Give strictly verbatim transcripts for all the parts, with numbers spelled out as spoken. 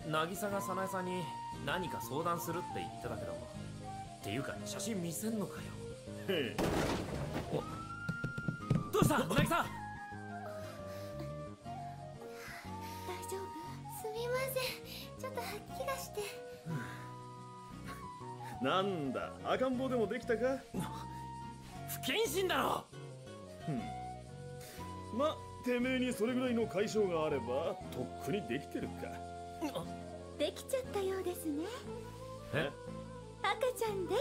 渚が早苗さんに何か相談するって言ってたけど、っていうか写真見せんのかよ。へえ。どうした渚？大丈夫？すみません、ちょっと吐き気がして。 なんだ、赤ん坊でもできたか？ 不謹慎だろ。 うん。ま、てめえにそれぐらいの解消があればとっくにできてるか。 できちゃったようですね。 え？ 赤ちゃんです。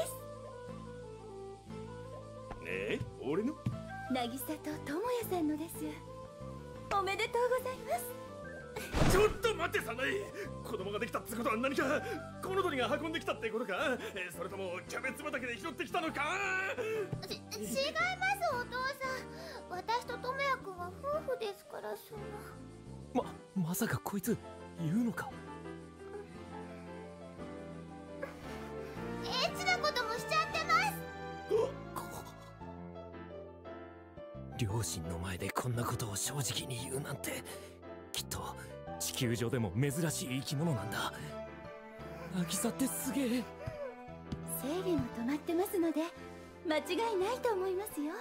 え？俺の？ 渚と智也さんのです。おめでとうございます。 ちょっと待って、早苗。子供ができたってことは何かコウノトリが運んできたってことか？えそれともキャベツ畑で拾ってきたのか？ ち違います、お父さん。私と智也くんは夫婦ですから。そのままさかこいつ言うのか？ エッチなこともしちゃってます。 両親の前でこんなことを正直に言うなんて、きっと地球上でも珍しい生き物なんだ。渚ってすげえ。 生理も止まってますので間違いないと思いますよ。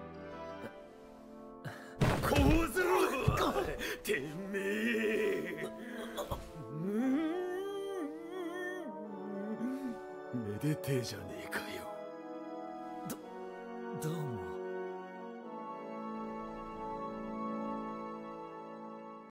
小僧てめえ。めでてえじゃねえか。